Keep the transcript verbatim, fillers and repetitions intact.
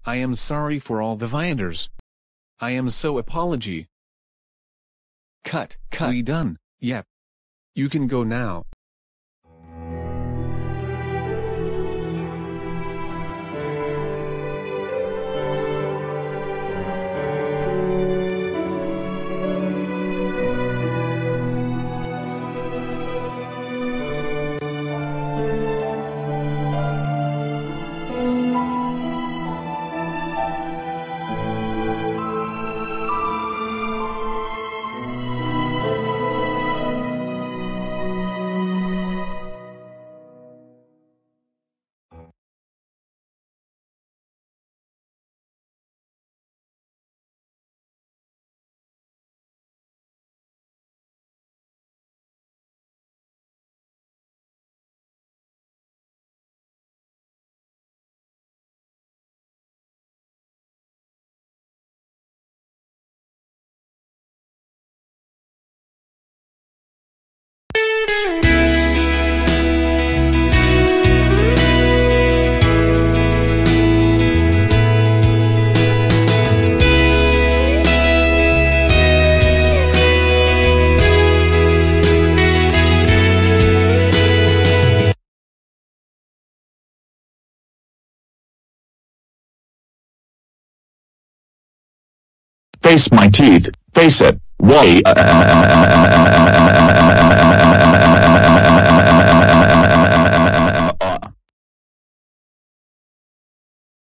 I am sorry for all the Vinders. I am so apology. Cut, cut. We done, yep. You can go now. Face my teeth, face it. Why?